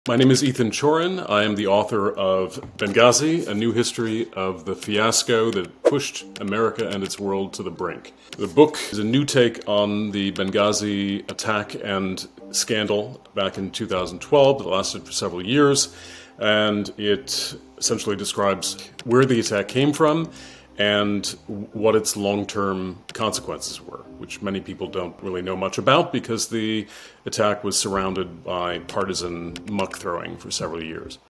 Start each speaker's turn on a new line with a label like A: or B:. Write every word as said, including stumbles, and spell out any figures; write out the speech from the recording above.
A: My name is Ethan Chorin. I am the author of Benghazi, a new history of the fiasco that pushed America and its world to the brink. The book is a new take on the Benghazi attack and scandal back in two thousand twelve that lasted for several years, and it essentially describes where the attack came from and what its long-term consequences were, which many people don't really know much about because the attack was surrounded by partisan muck-throwing for several years.